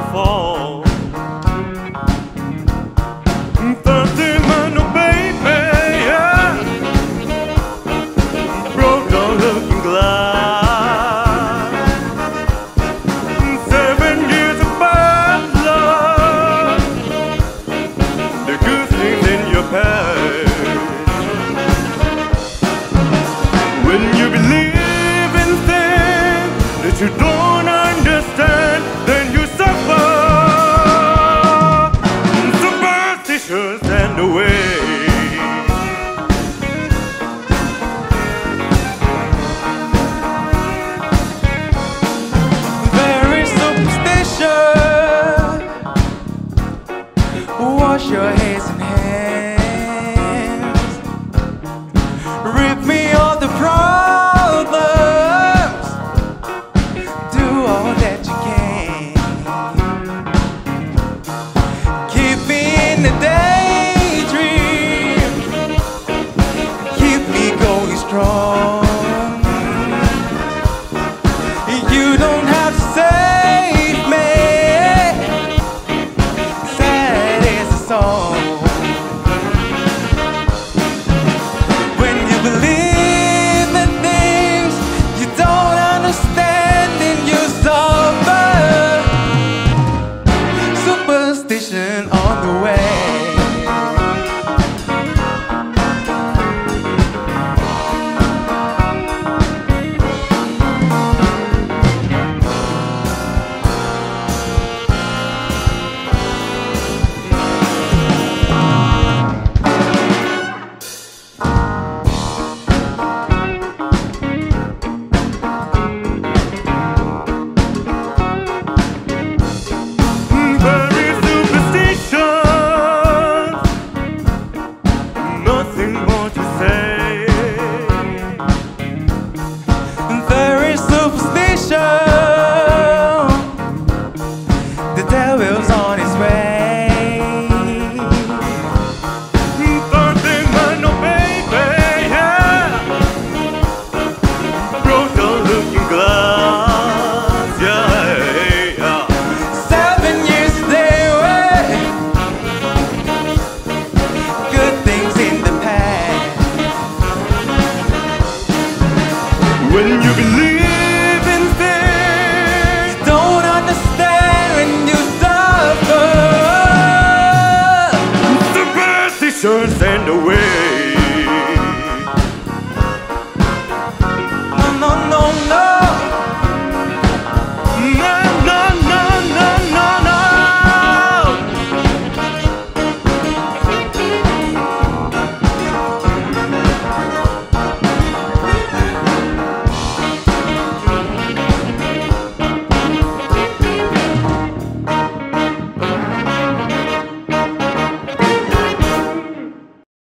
to fall. Thursday man, oh baby, yeah. Broke down looking glass. 7 years of bad luck. The good things in your past. When you believe in things that you don't understand, then you suffer. Superstitions stand away. Very superstition. Wash your heads and hands. Rid me of the problems. Do all that you can. Keep me in the daydream. Keep me going strong. You don't have to save me. Sad is the song. When you believe in things you don't understand, then you suffer. Superstition on the way. Very superstitious. Nothing more to say. Very superstition. The devil's on his way.